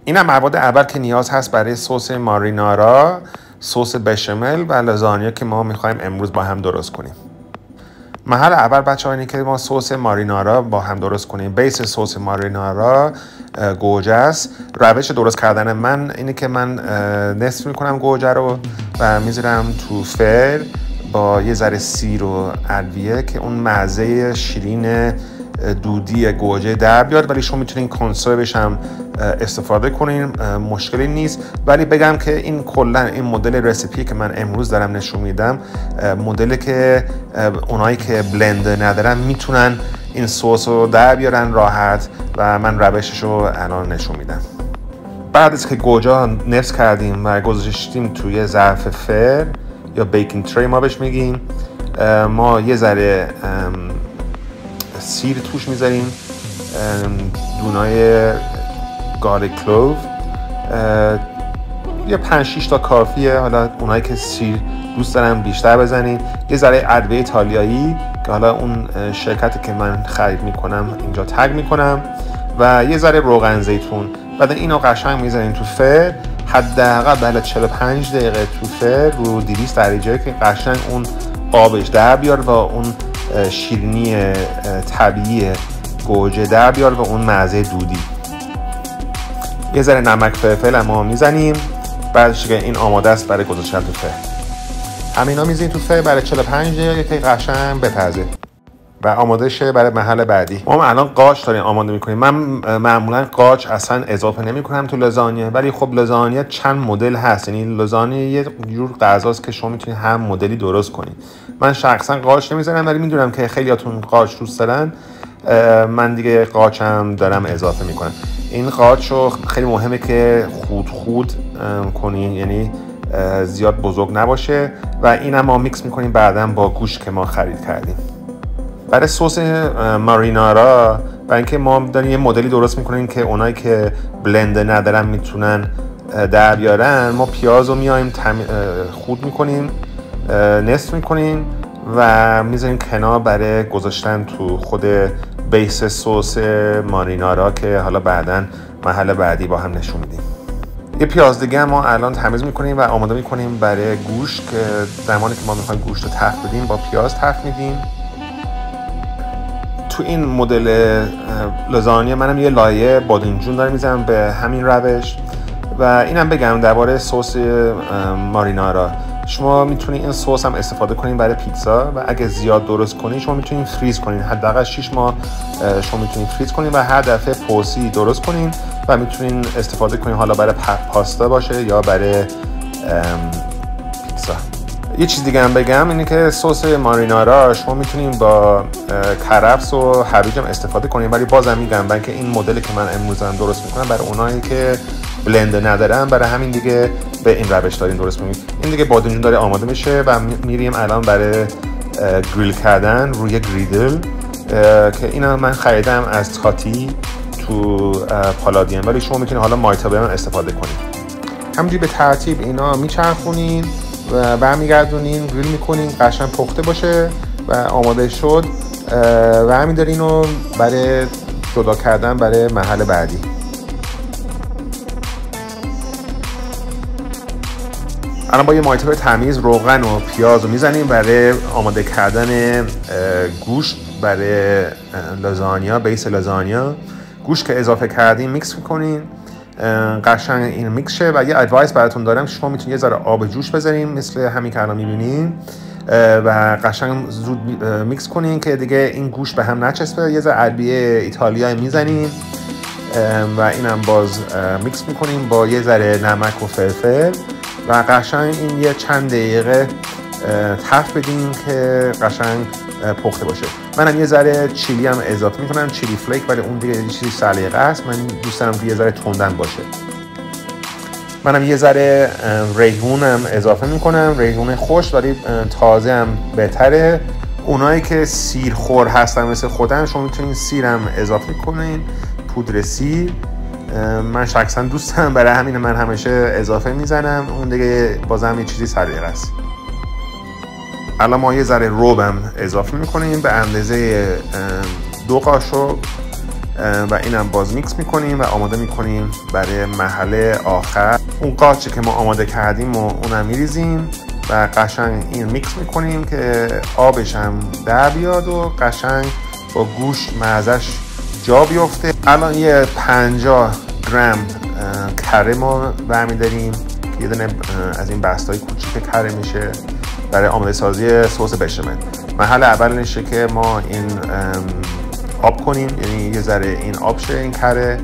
این هم مواد اول که نیاز هست برای سس مارینارا، سس بشامل و لازانیا که ما میخوایم امروز با هم درست کنیم. مرحله اول بچه‌ها اینه که ما سس مارینارا با هم درست کنیم. بیس سس مارینارا گوجه است. روش درست کردن من اینه که من نصف میکنم گوجه رو و میذارم تو فر با یه ذره سیر و ادویه که اون مزه شیرین دودی گوجه در بیاد، ولی شما میتونین کنسروش هم استفاده کنین، مشکلی نیست. ولی بگم که این کلا این مدل رسیپی که من امروز دارم نشون میدم مدلی که اونایی که بلند ندارن میتونن این سس رو در بیارن راحت و من روشش رو الان نشون میدم. بعد از که گوجه نفس کردیم و گذاشتیم توی ظرف فر یا بیکینگ تری ما بهش میگیم، ما یه ذره سیر توش میذاریم، دونای گارلیک کلوو، یه 5-6 تا کافیه. حالا اونایی که سیر دوست دارن بیشتر بزنین. یه ذره ادویه ایتالیایی که حالا اون شرکتی که من خرید میکنم اینجا تگ میکنم و یه ذره روغن زیتون. بعد اینو قشنگ میذارین تو فر، حداقل بعد 45 دقیقه تو فر رو 200 درجه که قشنگ اون آبش در بیار و اون شیرینی طبیعی گوجه در بیار و اون مزه دودی. یه ذره نمک فلفل هم میزنیم. بعدش که این آماده است برای گذاشتن تو فر. همینا میزنیم تو فر برای 45 دقیقه که قشنگ بپزه و آماده شه برای مرحله بعدی. ما الان قاچ داریم آماده میکنیم. من معمولا قاچ اصلا اضافه نمیکنم تو لازانیا، ولی خب لازانیا چند مدل هست. یعنی لازانیا یه جور غذاست که شما میتونید هر مدلی درست کنید. من شخصا قاچ نمیذارم، ولی میدونم که خیلیاتون قاچ دوست دارن. من دیگه قاچم دارم اضافه میکنم. این قاچ رو خیلی مهمه که خود کنین، یعنی زیاد بزرگ نباشه و اینم ما میکس میکنیم بعداً با گوشت که ما خرید کردیم. برای سس مارینارا برای اینکه ما داریم یه مدلی درست میکنیم که اونایی که بلند ندارن میتونن در بیارن، ما پیاز رو میایم خورد میکنیم، نصف میکنیم و میذاریم کنار برای گذاشتن تو خود بیس سس مارینارا که حالا بعداً مرحله بعدی با هم نشون میدیم. یه پیاز دیگه ما الان تمیز میکنیم و آماده میکنیم برای گوشت که زمانی که ما میخوایم گوشت رو تفت بدیم با پیاز تفت میدیم. تو این مدل لازانیا منم یه لایه بادمجون دارم میزنم به همین روش. و اینم بگم درباره سس مارینارا، شما میتونید این سس هم استفاده کنین برای پیتزا و اگه زیاد درست کنین شما میتونین فریز کنین. حداقل 6 ماه شما میتونین فریز کنین و هر دفعه پرسی درست کنین و میتونین استفاده کنین، حالا برای پاستا باشه یا برای پیتزا. یه چیز دیگه هم بگم اینه که سس مارینارا شما میتونین با کرفس و هویج هم استفاده کنین، ولی بازم میگم برای اینکه این مدلی که من امروز دارم درست میکنم برای اونایی که بلند ندارن، برای همین دیگه به این روش داریم درست میکنیم. این دیگه بادمجون داره آماده میشه و میریم الان برای گریل کردن روی گریدل که اینا من خریدم از تاتی تو پالادین، ولی شما میتونید حالا مایتابه هم استفاده کنید. همینجوری به ترتیب اینا میچرخونین و برمیگردونین، گریل میکنین قشنگ پخته باشه و آماده شد و همین دارین رو برای جدا کردن برای مرحله بعدی. الان با یه مایتابه تمیز روغن و پیاز رو میزنیم برای آماده کردن گوشت برای لازانیا، بیس لازانیا. گوشت که اضافه کردیم میکس میکنین قشنگ این میکس شه و یه ادوایس براتون دارم، شما میتونید یه ذره آب جوش بذارین مثل همین که الان میبینین و قشنگ زود میکس کنین که دیگه این گوشت به هم نچسبه. یه ذره ادویه ایتالیایی میزنین و اینم باز میکس میکنیم با یه ذره نمک و فلفل و قشنگ این یه چند دقیقه تفت بدین که قشنگ پخته باشه. منم یه ذره چیلی هم اضافه میکنم، چیلی فلیک، ولی اون دیگه یه چیزی سلیقه است. من دوست دارم که یه ذره تندن باشه. منم یه ذره ریحون هم اضافه میکنم، ریحون خشک ولی تازه هم بهتره. اونایی که سیرخور هستن مثل خودم شما میتونین سیر هم اضافه کنین، پودر سیر. من شخصا دوست دارم، برای همین من همیشه اضافه میزنم. اون دیگه بازم یه چیزی سلیقه است. الان ما یه ذره روب هم اضافه میکنیم به اندازه 2 قاشق و اینم باز میکس میکنیم و آماده میکنیم برای مرحله آخر. اون قاچی که ما آماده کردیم و اونم میریزیم و قشنگ این میکس میکنیم که آبش هم در بیاد و قشنگ با گوشت مزهش جا بیفته. الان یه 50 گرم کره ما برمیداریم که یه دونه از این بستای کوچیک کره میشه برای آماده سازی سس بشامل. مرحله اول نشه که ما این آب کنیم، یعنی یه ذره این آب شه این کره.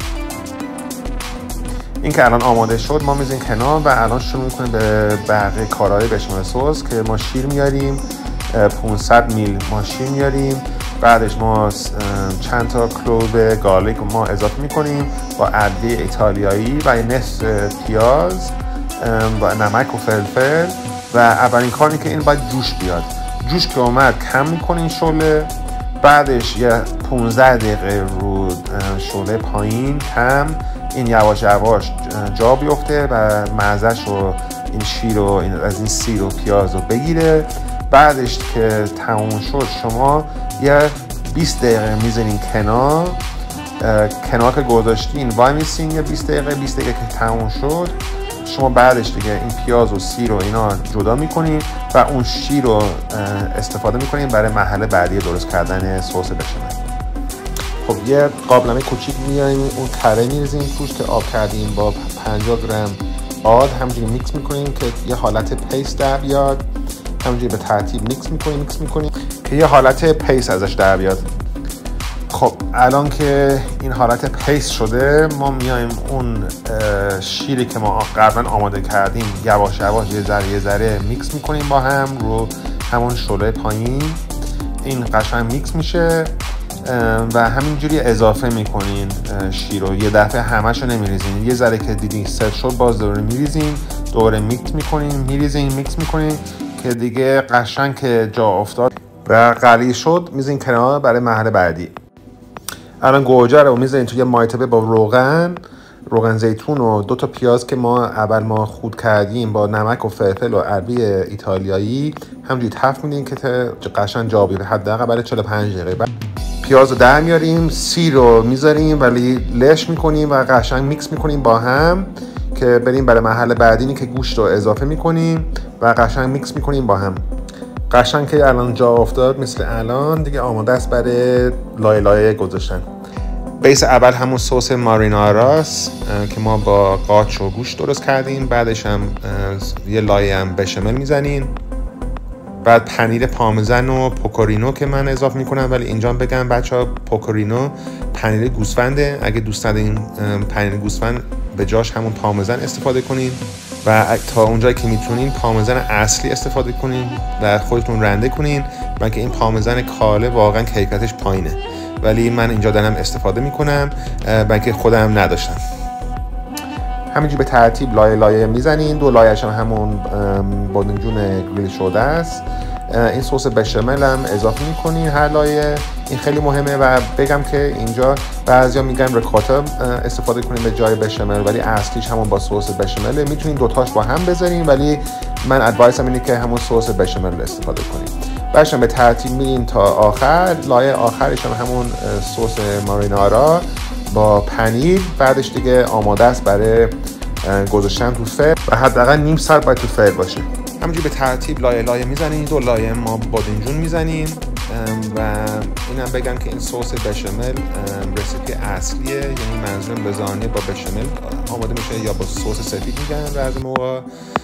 این که الان آماده شد ما میذاریم کنار و الان شروع میکنیم به بقیه کارهای بشامل سس که ما شیر میاریم، 500 میل ما شیر میاریم. بعدش ما چند تا کلوب گارلیک ما اضافه میکنیم با ادویه ایتالیایی و نصف پیاز و نمک و فلفل. و اولین کاری که این باید جوش بیاد. جوش که اومد کم میکنین شعله، بعدش یه 15 دقیقه رو شعله پایین کم این یواش یواش جا بیفته و مزهش رو این شیر و از این سیر و پیاز رو بگیره. بعدش که تموم شد شما یه 20 دقیقه میذارین کنار که گذاشتین وای میسین یه 20 دقیقه که تموم شد شما بعدش دیگه این پیاز و سیر و اینا جدا میکنین و اون شیر رو استفاده میکنین برای مرحله بعدی درست کردن سس بشامل. خب یه قابلمه کوچیک میاریم اون کره میریزیم توش که آب کردیم با 50 گرم آرد همینجوری میکس میکنیم که یه حالت پیست در بیاد. همینجوری به ترتیب میکس میکنیم که یه حالت پیست ازش در بیاد. خب الان که این حالت پیست شده ما میایم اون شیری که ما قبلا آماده کردیم یواش یواش یه ذره میکس میکنیم با هم رو همون شعله پایین. این قشنگ میکس میشه و همینجوری اضافه میکنین شیر رو، یه دفعه همش رو نمیریزین. یه ذره که دیدین ست شد باز دوباره میریزین، دوباره میکس میکنین، میکس میکنین که دیگه قشنگ که جا افتاد و قلیل شد میذارین کنار برای مرحله بعدی. الان گوجه رو میذارین توی مایتبه با روغن زیتون و 2 تا پیاز که ما خود کردیم با نمک و فلفل و ادویه ایتالیایی همینجوری تفت میدین که قشنگ جا بیفته حداقل برای 45 دقیقه. بعد پیاز رو در میاریم، سیر رو میذاریم ولی لش میکنیم و قشنگ میکس میکنیم با هم که بریم برای مرحله بعدی که گوشت رو اضافه میکنیم و قشنگ میکس میکنیم با هم. قشنگ که الان جا افتاد مثل الان دیگه آماده است برای لایه گذاشتن. بیس اول همون سس ماریناراست که ما با قاچ و گوشت درست کردیم. بعدش هم یه لایه هم بشامل میزنین. بعد پنیر پارمزان و پوکورینو که من اضافه میکنم، ولی اینجا بگم بچه‌ها پوکورینو پنیر گوسفنده. اگه دوست ندارین پنیر گوسفند به جاش همون پارمزان استفاده کنین و تا اونجایی که میتونین پارمزان اصلی استفاده کنین و خودتون رنده کنین. من که این پارمزان کاله واقعا کیفیتش پایینه ولی من اینجا دارم استفاده میکنم بلکه خودم نداشتم. همینجوری به ترتیب لایه میزنین. 2 لایه‌اش هم همون بادمجون گریل شده است. این سس بشامل هم اضافه میکنین هر لایه. این خیلی مهمه و بگم که اینجا بعضیا میگن ریکاتا استفاده کنین به جای بشامل ولی اصلیش همون با سس بشامله. میتونین دوتاش با هم بذارین ولی من ادوایسم اینه که همون سس بشامل استفاده کنین. بعدش به ترتیب میرین تا آخر. لایه آخرش هم همون سس مارینارا با پنیر. بعدش دیگه آماده است برای گذاشتن تو فر و حداقل نیم ساعت باید تو فر باشه. همینجوری به ترتیب لایه میزنین. 2 لایه ما بادمجون میزنیم و اینم بگم که این سس بشامل رسیپی اصلیه، یعنی منظورم لزانیه با بشامل آماده میشه یا با سس سفید میگن بعضی موقع.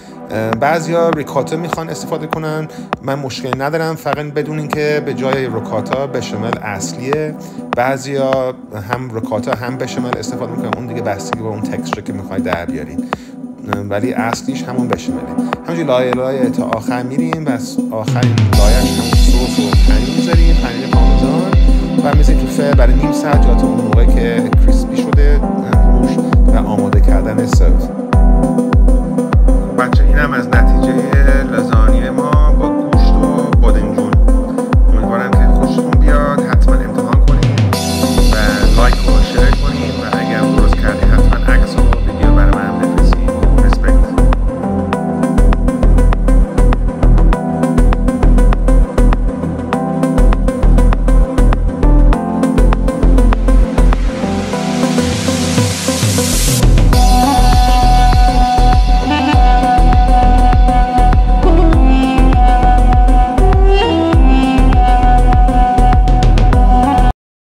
بعضیا ریکاتا میخوان استفاده کنن، من مشکلی ندارم، فقط بدونین که به جای ریکاتا بشامل اصلیه. بعضیا هم ریکاتا هم بشامل استفاده میکنن، اون دیگه بستگی با اون تکسچر که میخواید در بیارین، ولی اصلیش همون بشامله. همونجوری لایه تا آخر میریم و آخرین لایه‌اش همون سس و پنیر میذاریم، پنیر پارمزان و میذاریم تو فر برای نیم ساعت یا تا اون موقع که کریسپی شده روش و آماده کردن سرو.